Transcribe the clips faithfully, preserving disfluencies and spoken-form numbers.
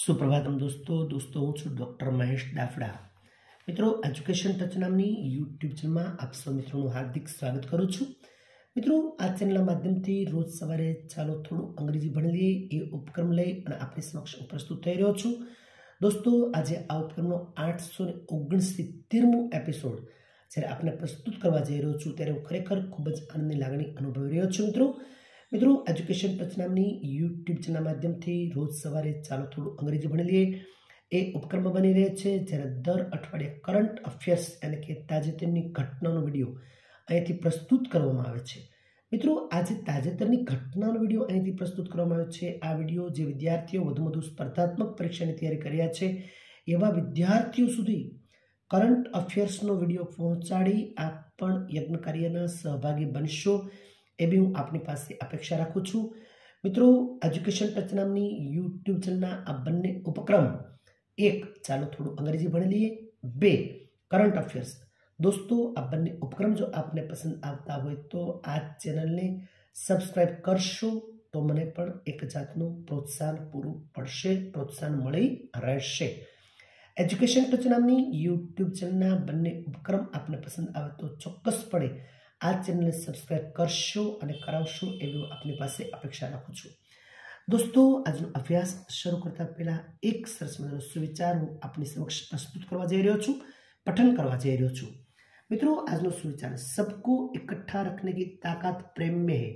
सुप्रभातम दोस्तों दोस्तों हूँ छूँ डॉक्टर महेश दाफड़ा। मित्रों एज्युकेशन टच नामनी यूट्यूब चैनल में आप सौ मित्रों हार्दिक स्वागत करूँ छूँ। मित्रों आ चैनल माध्यम थी रोज सवारे चालो थोड़ू अंग्रेजी भणी लीए ए उपक्रम लई अने आपणी समक्ष प्रस्तुत थई रह्यो छुं। दोस्तों आज आ उपक्रमनो आठ सौ ओगणसित्तेरमो एपिसोड જ્યારે આપણે પ્રસ્તુત કરવા જઈ રહ્યો છું ત્યારે હું ખરેખર ખૂબ જ આનંદની લાગણી અનુભવી રહ્યો છું। મિત્રો મિત્રો એજ્યુકેશન ટચ નામની યુટ્યુબ ચેનલ માધ્યમથી રોજ સવારે ચાલો થોડું અંગ્રેજી ભણી લઈએ એ ઉપક્રમ બની રહે છે, જ્યારે દર અઠવાડિયે કરંટ અફેર્સ એટલે કે તાજેતરની ઘટનાનો વિડીયો અહીંયાથી પ્રસ્તુત કરવામાં આવે છે। મિત્રો આજે તાજેતરની ઘટનાનો વિડીયો અહીંયાથી પ્રસ્તુત કરવામાં આવ્યો છે। આ વિડીયો જે વિદ્યાર્થીઓ વધુ વધુ સ્પર્ધાત્મક પરીક્ષાની તૈયારી કરી રહ્યા છે એવા વિદ્યાર્થીઓ સુધી करंट अफेर्सनो विडियो पहोंचाड़ी आप पण यज्ञ कार्यना सहभागी बनशो ए बी हूँ आपनी पासे अपेक्षा राखुं छुं। मित्रों एज्युकेशन टच नामनी यूट्यूब चैनलना आ बंने उपक्रम एक चालो थोड़ू अंग्रेजी भणी लीए, बे करंट अफेर्स। दोस्तों आ बंने उपक्रम जो आपने पसंद आवता होय तो आ चेनलने सब्सक्राइब करशो तो मने पण एक जातनुं प्रोत्साहन पूरुं पड़शे, प्रोत्साहन मळी रहेशे। एज्युकेशन टच नामनी यूट्यूब चैनल बंने उपक्रम आपने पसंद आवे तो चौक्कसपणे आ चैनल ने सब्सक्राइब करशो अने करावशो एवी आपनी पासे अपेक्षा राखुं छुं। दोस्तों आजनो अभ्यास शुरू करता पहला एक सरस मजानो सुविचार हूँ आपनी समक्ष प्रस्तुत करवा जई रह्यो छुं, पठन करवा जई रह्यो छुं। मित्रों आजनो सुविचार, सबको इकट्ठा रखने की ताकत प्रेम में है।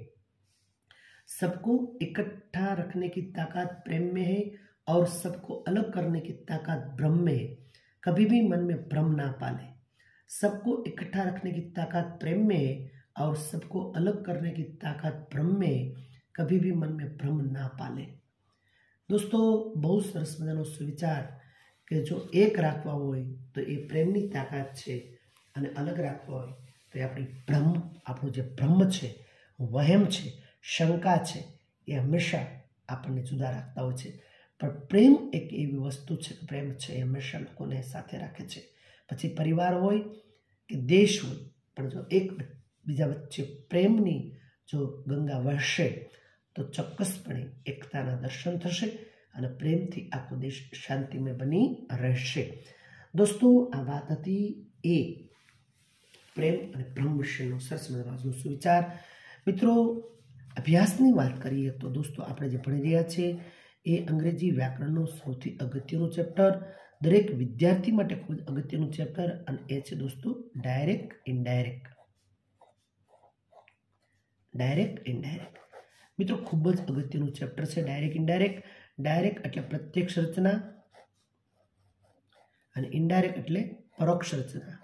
सबको इकट्ठा रखने की ताकत प्रेम में है और सबको अलग करने की ताकत भ्रम में है। कभी भी मन में भ्रम ना पाले। सबको इकट्ठा रखने की ताकत प्रेम में है और सबको अलग करने की ताकत भ्रम में है। कभी भी मन में भ्रम ना पाले। दोस्तों बहुत सरस मजानो सुविचार के जो एक राखवा होय तो ये प्रेमनी ताकत छे अने अलग राखवा होय तो आपणी भ्रम, आपणो जे भ्रम छे, वहम छे, शंका छे, ये हमेशा आपने जुदा राखता होय छे। पर प्रेम एक एवी वस्तु है, प्रेम है हमेशा लोकोने साथे राखे छे। पछी परिवार होय कि देश होय, पण जो एक बीजा वच्चे प्रेमनी जो गंगा वहशे तो चौक्कसपणे एकताना दर्शन थशे अने प्रेमथी आखो देश शांति में बनी रहेशे। दोस्तों आ वात हती ए प्रेम अने भ्रम विशेनो सरस मजानो सुविचार। मित्रों अभ्यासनी वात करीए तो दोस्तों आपणे जे भणी रह्या छे ए अंग्रेजी व्याकरणनो सौथी अगत्यनुं चेप्टर, दरेक विद्यार्थी माटे खूब अगत्यनुं चेप्टर अने ए छे दोस्तों डायरेक्ट इनडायरेक्ट। डायरेक्ट इनडायरेक्ट मित्रों खूब ज अगत्यनुं चेप्टर छे डायरेक्ट इनडायरेक्ट। डायरेक्ट एटले प्रत्यक्ष रचना अने इनडायरेक्ट एटले परोक्ष रचना।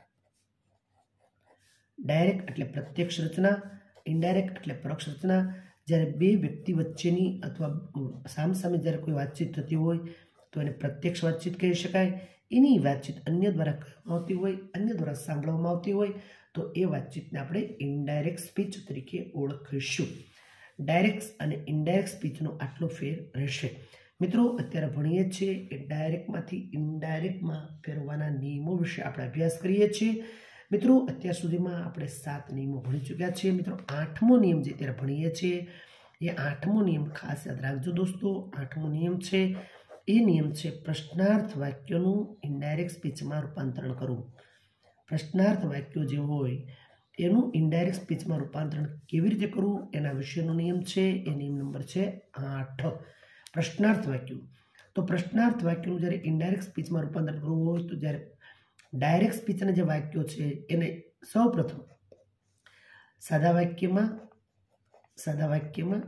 डायरेक्ट एटले प्रत्यक्ष रचना, इनडायरेक्ट एटले परोक्ष रचना। જ્યારે બે વ્યક્તિ વચ્ચેની અથવા સામસામે જ્યારે કોઈ વાતચીત થતી હોય તો એને પ્રત્યક્ષ વાતચીત કહી શકાય। એની વાતચીત અન્ય દ્વારા કરવામાં આવતી હોય, અન્ય દ્વારા સાંભળવામાં આવતી હોય તો એ વાતચીતને આપણે ઇનડાયરેક્ટ સ્પીચ તરીકે ઓળખીશું। ડાયરેક્ટ અને ઇનડાયરેક્ટ સ્પીચનો આટલો ફેર રહેશે। મિત્રો અત્યારે ભણીએ છીએ એ ડાયરેક્ટમાંથી ઇનડાયરેક્ટમાં ફેરવવાના નિયમો વિશે આપણે અભ્યાસ કરીએ છીએ। मित्रों अत्यार सुधीमां आपणे सात नियमों भणी चूक्या छीए। मित्रों आठमो नियम जे अत्यारे भणीए छीए ए आठमो नियम खास याद राखजो दोस्तों। आठमो नियम छे ए नियम छे प्रश्नार्थ वाक्योनुं इनडायरेक्ट स्पीचमां रूपांतरण करवुं। प्रश्नार्थ वाक्यो जे होय एनुं इनडायरेक्ट स्पीचमां रूपांतरण केवी रीते करवुं एना विशेनो नियम छे। ए नियम नंबर छे आठ। प्रश्नार्थ वाक्यो तो प्रश्नार्थ वाक्योनुं ज्यारे इनडायरेक्ट स्पीचमां रूपांतरण करवुं होय तो ज्यारे डायरेक्ट स्पीच ने जो वाक्यों है एने सौ प्रथम सादा वाक्य में सादा वाक्य में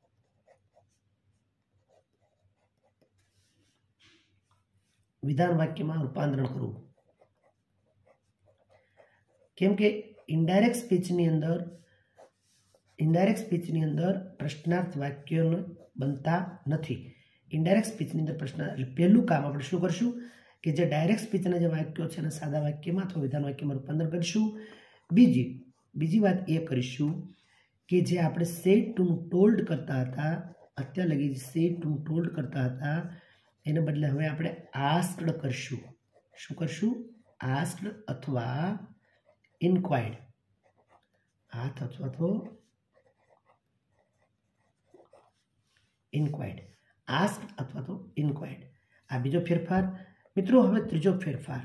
विधान वाक्य में रूपांतरण करवुं। केम के इनडायरेक्ट स्पीच नी अंदर इनडायरेक्ट स्पीच नी अंदर प्रश्नार्थ वाक्य बनता नहीं। इनडायरेक्ट स्पीच नी अंदर प्रश्न पहलू काम आपणे शुं करशुं कि जे डायरेक्ट स्पीच ने वाक्यों है सादा वाक्य में अथवा विधान वाक्य में रूपांतर करीशुं। बीजी बीजी बात ए करीशुं कि जे आपणे सेड टू टोल्ड करता हता, अत्यार लगी सेड टू टोल्ड करता हता एने बदले हवे आपणे आस्क्ड करशुं। शुं करशुं? आस्क्ड अथवा इन्क्वायर्ड। हाथ अथवा तो इन्क्वायर्ड। आस्क्ड अथवा तो इन्क्वायर्ड आ बीजो फेरफार। मित्रों हवे त्रीजो फेरफार।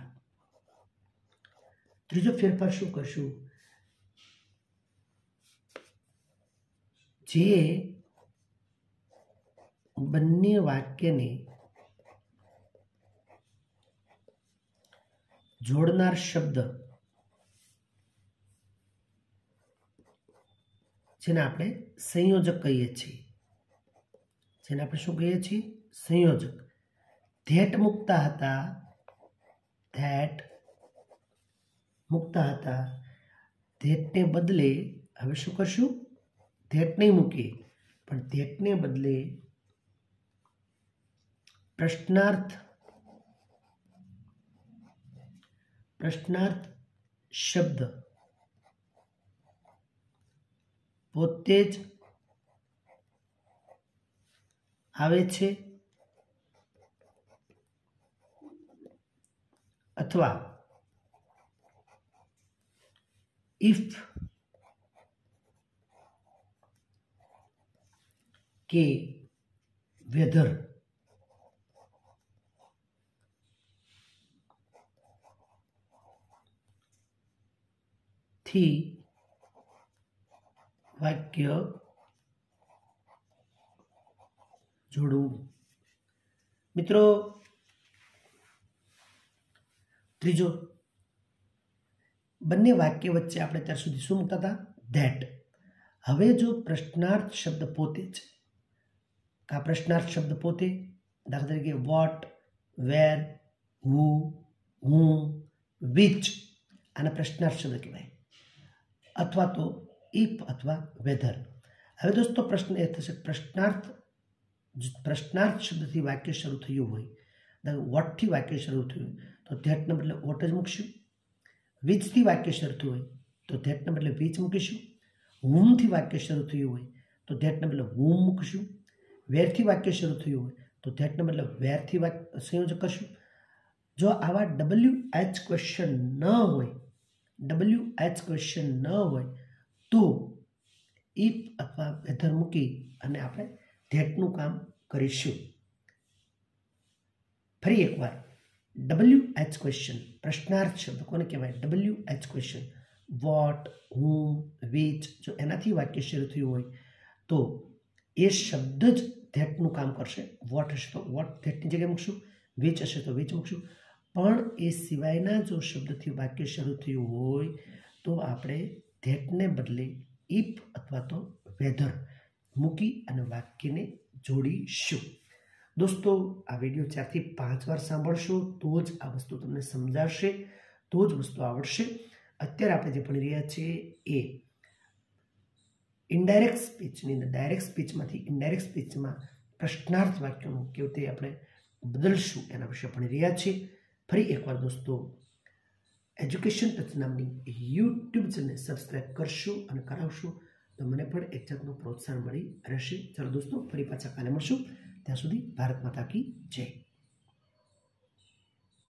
त्रीजो फेरफार शुं करशुं? जे बंने वाक्यने जोड़नार शब्द जेने आपणे संयोजक कहीए छीए, जेने आपणे शुं कहीए छीए? संयोजक। धेट मुकता हता, धेट मुकता हता, धेटने बदले हवे शुं करशुं? धेट नहीं मूकीए, पण धेटने बदले प्रश्नार्थ प्रश्नार्थ शब्द पोते ज आवे छे अथवा इफ के वेधर थी वाक्य जोड़ू। मित्रों त्रीजो बंने वाक्य वच्चे आपणे त्यार सुधी शुं मूकता हता? धेट। हवे जो प्रश्नार्थ शब्द पोते ज, का प्रश्नार्थ शब्द पोते, दाखला तरीके वॉट, वेर, हू, हुम, विच, आने प्रश्नार्थ शब्द कहेवाय, अथवा तो इफ अथवा वेधर। हवे दोस्तों प्रश्न ए थशे प्रश्नार्थ प्रश्नार्थ शब्द थी वाक्य शुरू थयुं होय, वॉट थी वाक्य शुरू थयुं तो धेट ने बदले वॉट ज मूकशुं। विच थी वाक्य शुरू थयुं होय तो धेट ने बदले विच मूकीशुं। हुम थी वाक्य शुरू थयुं होय तो धेट ने बदले हुम मूकशुं। वेर थी वाक्य शुरू थयुं होय तो धेट ने बदले वेर थी वाक्य संयोजक करशुं। जो आवा डबल्यू एच क्वेश्चन न होय, डबल्यू एच क्वेश्चन न होय तो इफ अथवा वेधर मूकी अने आपणे धेटनुं काम करीशुं। फरी एक बार डबल्यू एच क्वेश्चन प्रश्नार्थ शब्द कोने कहेवाय? W H question what, whom, which, जो एनाथी वाक्य शुरू थयुं होय तो ए शब्द ज धेटनुं काम करशे। वॉट हशे तो वॉट धेटनी जग्याए मूकशुं, विच हशे तो विच मूकशुं। पण ए सिवायना जो शब्दथी वाक्य शुरू थयुं होय तो आपणे धेटने बदले इफ अथवा तो वेधर मूकी अने वाक्यने जोड़ीशुं। दोस्तों आ विडियो चार थी पांच वार सांभळशो तो ज आ वस्तु तमने समजाशे, तो ज वस्तु आवडशे। अत्यारे आपणे जे भणी रह्या छीए ए इनडायरेक्ट स्पीचनी अंदर डायरेक्ट स्पीचमांथी इनडायरेक्ट स्पीचमां प्रश्नार्थ वाक्योनुं केवी रीते आपणे बदलशुं एना विषे भणी रह्या छीए। फरी एक बार दोस्तों एज्युकेशन टच नामनी यूट्यूब चेनल सब्सक्राइब करशो अने करावशो तो मने पण एक जातनुं प्रोत्साहन मळी रहेशे। चलो दोस्तों फरी पाछा काले मळशुं, त्यां सुधी भारत माता की जय।